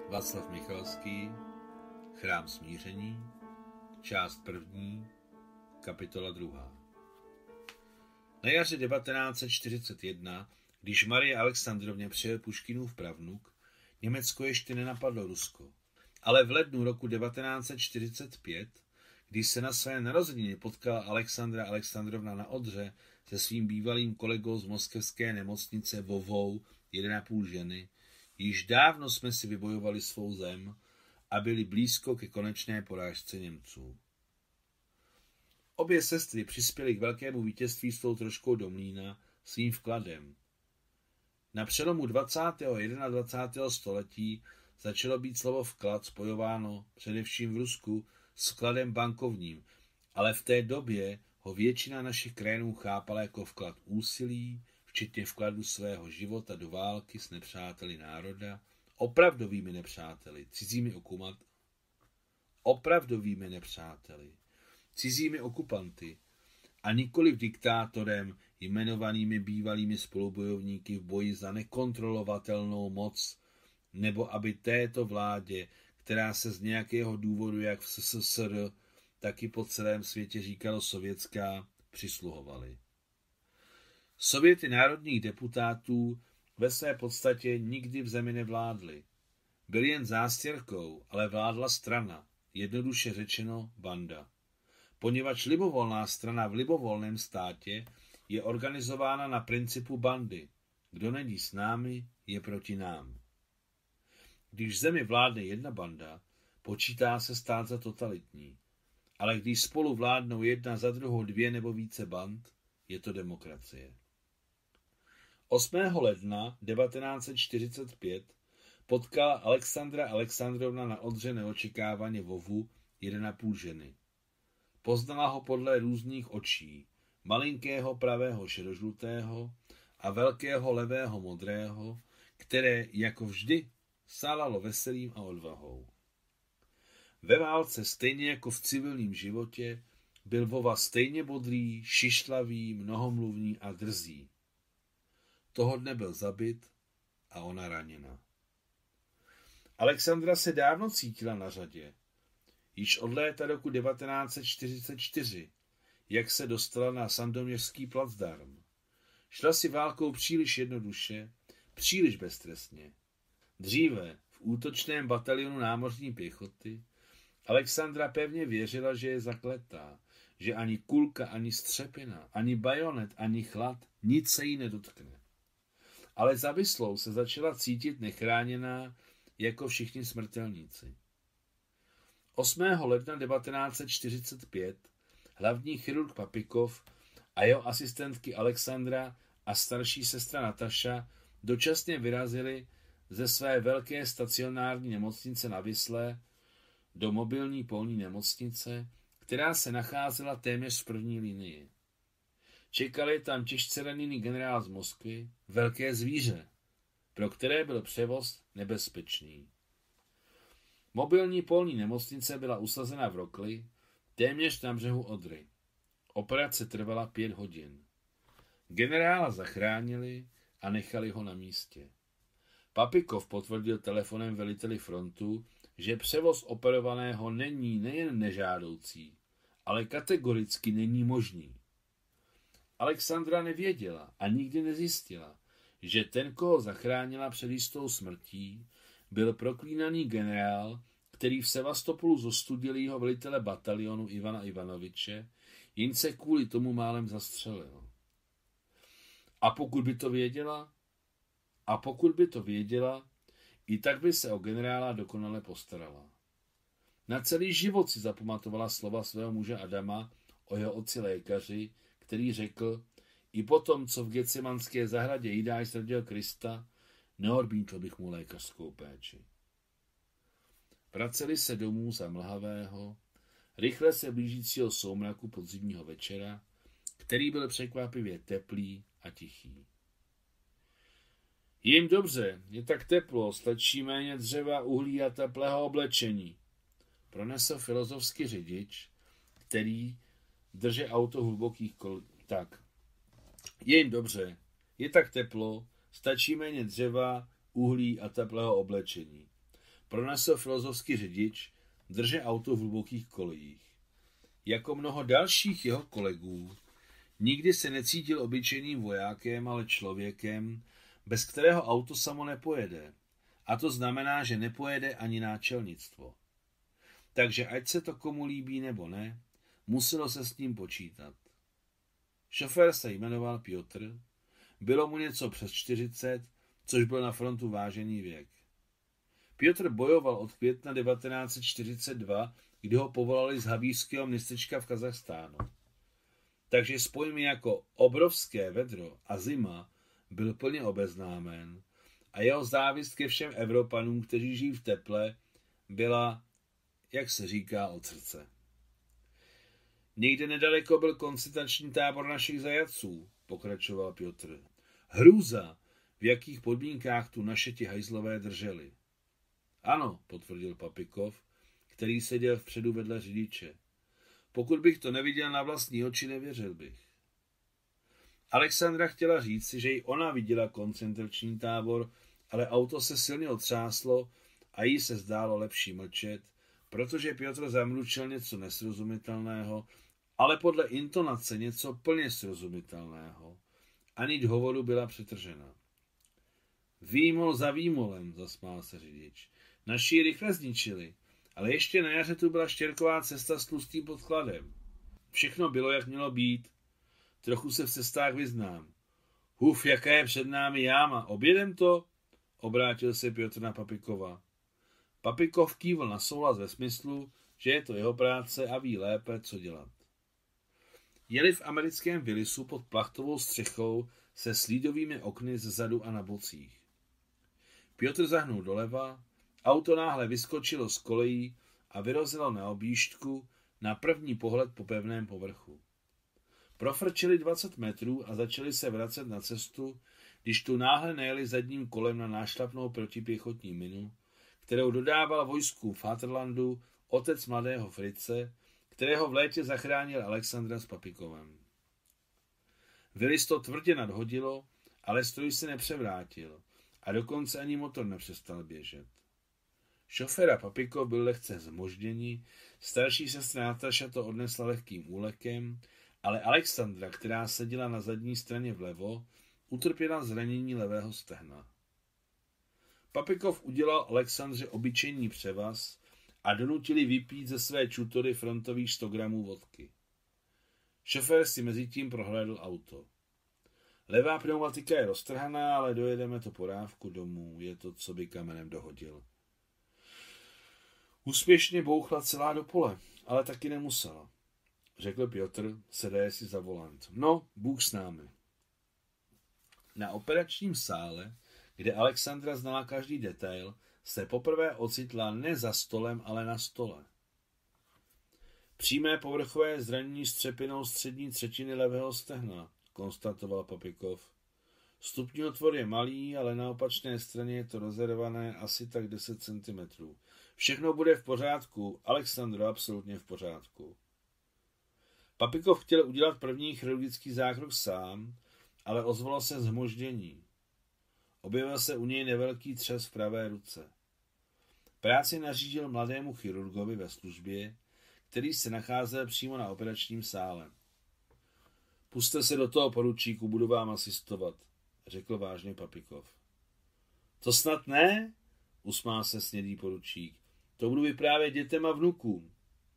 Václav Michalský, Chrám smíření, část 1, kapitola 2. Na jaře 1941, když Marie Alexandrovně přijel Puškinův pravnuk, Německo ještě nenapadlo Rusko. Ale v lednu roku 1945, když se na své narozeniny potkala Alexandra Alexandrovna na Odře se svým bývalým kolegou z moskevské nemocnice Vovou, 1,5 ženy, již dávno jsme si vybojovali svou zem a byli blízko ke konečné porážce Němců. Obě sestry přispěly k velkému vítězství s tou troškou do mlýna svým vkladem. Na přelomu 20. a 21. století začalo být slovo vklad spojováno především v Rusku s vkladem bankovním, ale v té době ho většina našich krajanů chápala jako vklad úsilí, včetně vkladu svého života do války s nepřáteli národa, opravdovými nepřáteli, cizími okupanty a nikoli diktátorem jmenovanými bývalými spolubojovníky v boji za nekontrolovatelnou moc, nebo aby této vládě, která se z nějakého důvodu jak v SSSR, tak i po celém světě říkalo sovětská, přisluhovali. Sověty národních deputátů ve své podstatě nikdy v zemi nevládly. Byli jen zástěrkou, ale vládla strana, jednoduše řečeno banda. Poněvadž libovolná strana v libovolném státě je organizována na principu bandy. Kdo není s námi, je proti nám. Když zemi vládne jedna banda, počítá se stát za totalitní. Ale když spolu vládnou jedna za druhou 2 nebo více band, je to demokracie. 8. ledna 1945 potkala Alexandra Alexandrovna na Odře neočekávaně Vovu, 1,5 ženy. Poznala ho podle různých očí, malinkého pravého šedožlutého a velkého levého modrého, které, jako vždy, sálalo veselím a odvahou. Ve válce, stejně jako v civilním životě, byl Vova stejně bodrý, šišlavý, mnohomluvný a drzý. Toho dne byl zabit a ona raněna. Alexandra se dávno cítila na řadě. Již od léta roku 1944, jak se dostala na Sandoměřský placdarm. Šla si válkou příliš jednoduše, příliš beztrestně. Dříve, v útočném batalionu námořní pěchoty, Alexandra pevně věřila, že je zakletá, že ani kulka, ani střepina, ani bajonet, ani chlad, nic se jí nedotkne. Ale zavislou se začala cítit nechráněná jako všichni smrtelníci. 8. ledna 1945 hlavní chirurg Papikov a jeho asistentky Alexandra a starší sestra Nataša dočasně vyrazili ze své velké stacionární nemocnice na Vislé do mobilní polní nemocnice, která se nacházela téměř v první linii. Čekali tam těžce raněný generál z Moskvy, velké zvíře, pro které byl převoz nebezpečný. Mobilní polní nemocnice byla usazena v Rokli, téměř na břehu Odry. Operace trvala 5 hodin. Generála zachránili a nechali ho na místě. Papikov potvrdil telefonem veliteli frontu, že převoz operovaného není nejen nežádoucí, ale kategoricky není možný. Alexandra nevěděla a nikdy nezjistila, že ten, koho zachránila před jistou smrtí, byl proklínaný generál, který v Sevastopolu zostudil jeho velitele batalionu Ivana Ivanoviče, jen se kvůli tomu málem zastřelil. A pokud by to věděla, i tak by se o generála dokonale postarala. Na celý život si zapamatovala slova svého muže Adama o jeho otci lékaři, který řekl, i potom, co v Getsemanské zahradě Jidáš zradil Krista, neodmítl bych mu lékařskou péči. Vraceli se domů za mlhavého, rychle se blížícího soumraku podzimního večera, který byl překvapivě teplý a tichý. Je jim dobře, je tak teplo, stačí méně dřeva, uhlí a teplého oblečení, pronesl filozofský řidič, který drže auto hlubokých kol. Tak. Je jim dobře, je tak teplo, stačí méně dřeva, uhlí a teplého oblečení. pronesl filozofský řidič, drže auto v hlubokých kolejích. Jako mnoho dalších jeho kolegů, nikdy se necítil obyčejným vojákem, ale člověkem, bez kterého auto samo nepojede. A to znamená, že nepojede ani náčelnictvo. Takže ať se to komu líbí nebo ne, muselo se s ním počítat. Šofér se jmenoval Piotr, bylo mu něco přes 40, což byl na frontu vážený věk. Piotr bojoval od května 1942, kdy ho povolali z havířského městečka v Kazachstánu. Takže s pojmy jako obrovské vedro a zima byl plně obeznámen a jeho závist ke všem Evropanům, kteří žijí v teple, byla, jak se říká, od srdce. Někde nedaleko byl koncentrační tábor našich zajatců, pokračoval Piotr. Hrůza, v jakých podmínkách tu naše ti hajzlové drželi. Ano, potvrdil Papikov, který seděl vpředu vedle řidiče. Pokud bych to neviděl na vlastní oči, nevěřil bych. Alexandra chtěla říci, že i ona viděla koncentrační tábor, ale auto se silně otřáslo a jí se zdálo lepší mlčet, protože Piotr zamručil něco nesrozumitelného, ale podle intonace něco plně srozumitelného. A niť hovoru byla přetržena. Výmol za výmolem, zasmál se řidič. Naši ji rychle zničili, ale ještě na jaře tu byla štěrková cesta s tlustým podkladem. Všechno bylo, jak mělo být. Trochu se v cestách vyznám. Huf, jaká je před námi jáma. Objedem to? Obrátil se Piotr na Papikova. Papikov kývl na souhlas ve smyslu, že je to jeho práce a ví lépe, co dělat. Jeli v americkém Willisu pod plachtovou střechou se slídovými okny zezadu a na bocích. Piotr zahnul doleva, auto náhle vyskočilo z kolejí a vyrazilo na objížďku, na první pohled po pevném povrchu. Profrčili 20 metrů a začali se vracet na cestu, když tu náhle nejeli zadním kolem na nášlapnou protipěchotní minu, kterou dodával vojskům Vaterlandu otec mladého Frice, kterého v létě zachránil Alexandra s Papikovem. Willis to tvrdě nadhodilo, ale stroj se nepřevrátil a dokonce ani motor nepřestal běžet. Šofér a Papikov byl lehce zmoždění, starší sestra Nataša to odnesla lehkým úlekem, ale Alexandra, která seděla na zadní straně vlevo, utrpěla zranění levého stehna. Papikov udělal Alexandře obyčejný převaz a donutili vypít ze své čutory frontových 100 gramů vodky. Šofér si mezitím prohlédl auto. Levá pneumatika je roztrhaná, ale dojedeme to po dávku domů, je to, co by kamenem dohodil. Úspěšně bouchla celá do pole, ale taky nemusela, řekl Piotr, sedaje si za volant. No, Bůh s námi. Na operačním sále, kde Alexandra znala každý detail, se poprvé ocitla ne za stolem, ale na stole. Přímé povrchové zranění střepinou střední třetiny levého stehna, konstatoval Papikov. Vstupní otvor je malý, ale na opačné straně je to rozervané asi tak 10 cm. Všechno bude v pořádku, Alexandro, absolutně v pořádku. Papikov chtěl udělat první chirurgický zákrok sám, ale ozvalo se zhmoždění. Objevil se u něj nevelký třes v pravé ruce. Práci nařídil mladému chirurgovi ve službě, který se nacházel přímo na operačním sále. Pusťte se do toho, poručíku, budu vám asistovat, řekl vážně Papikov. To snad ne? Usmál se snědý poručík. To budu vyprávět dětem a vnukům.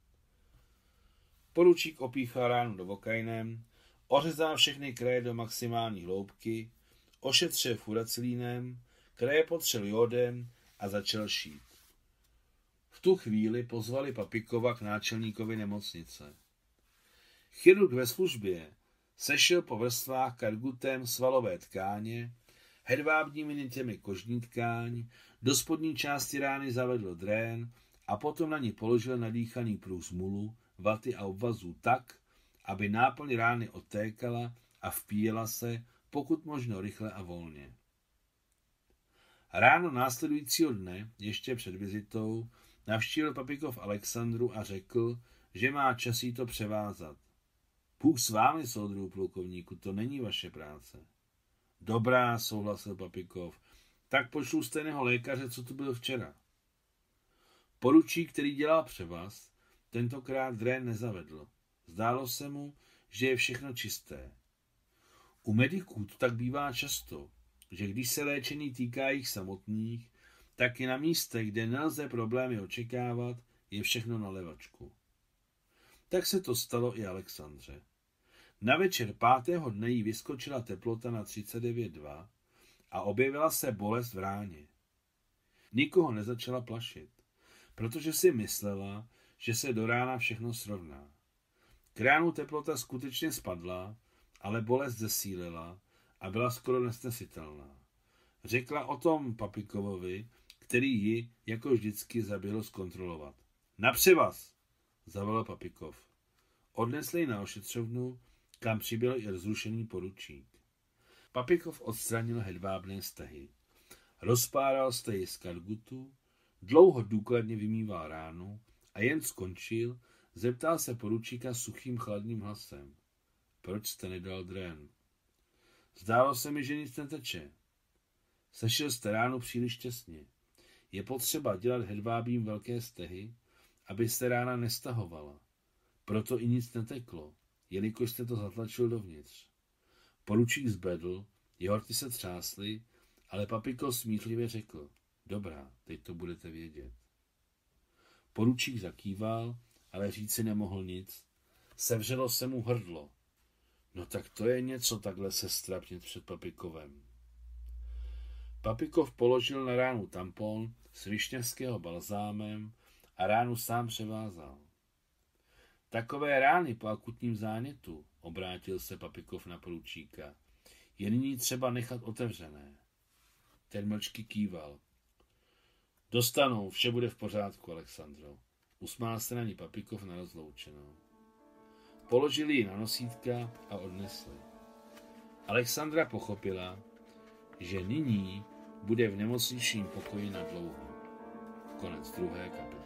Poručík opíchal ránu do vokajnem, ořezal všechny kraje do maximální hloubky, ošetřil furacilínem, kraje potřel jódem a začal šít. V tu chvíli pozvali Papikova k náčelníkovi nemocnice. Chirurg ve službě sešil po vrstvách kargutem svalové tkáně, hedvábními nitěmi kožní tkáň, do spodní části rány zavedl drén a potom na ní položil nadýchaný pruh z mulu, vaty a obvazů tak, aby náplň rány odtékala a vpíjela se, pokud možno rychle a volně. Ráno následujícího dne, ještě před vizitou, navštívil Papikov Alexandru a řekl, že má čas jí to převázat. Bůh s vámi, soudruhu plukovníku, to není vaše práce. Dobrá, souhlasil Papikov, tak pošlu stejného lékaře, co tu byl včera. Poručík, který dělal převaz, tentokrát drén nezavedl. Zdálo se mu, že je všechno čisté. U mediků to tak bývá často, že když se léčení týká jich samotných, tak i na místech, kde nelze problémy očekávat, je všechno na levačku. Tak se to stalo i Alexandře. Na večer 5. dne jí vyskočila teplota na 39,2 a objevila se bolest v ráně. Nikoho nezačala plašit, protože si myslela, že se do rána všechno srovná. K ránu teplota skutečně spadla, ale bolest zesílila a byla skoro nesnesitelná. Řekla o tom Papikovovi, který ji, jako vždycky, zaběhl zkontrolovat. Na převaz, zavolal Papikov. Odnesli ji na ošetřovnu, kam přibyl i rozrušený poručík. Papikov odstranil hedvábné stehy. Rozpáral stehy z kalgutu, dlouho důkladně vymýval ránu a jen skončil, zeptal se poručíka suchým chladným hlasem. Proč jste nedal drén? Zdálo se mi, že nic neteče. Sešel jste ránu příliš těsně. Je potřeba dělat hedvábím velké stehy, aby se rána nestahovala. Proto i nic neteklo, jelikož jste to zatlačil dovnitř. Poručík zbledl, jeho rty se třásly, ale Papikov smířlivě řekl, dobrá, teď to budete vědět. Poručík zakýval, ale říci nemohl nic. Sevřelo se mu hrdlo. No tak to je něco takhle se strapnit před Papikovem. Papikov položil na ránu tampon s višňavského balzámem a ránu sám převázal. Takové rány po akutním zánětu, obrátil se Papikov na poručíka, je nyní třeba nechat otevřené. Ten mlčky kýval. Dostanou, vše bude v pořádku, Alexandro. Usmál se na ní Papikov na rozloučenou. Položili ji na nosítka a odnesli. Alexandra pochopila, že nyní bude v nemocničním pokoji na dlouho. Konec 2. kapitoly.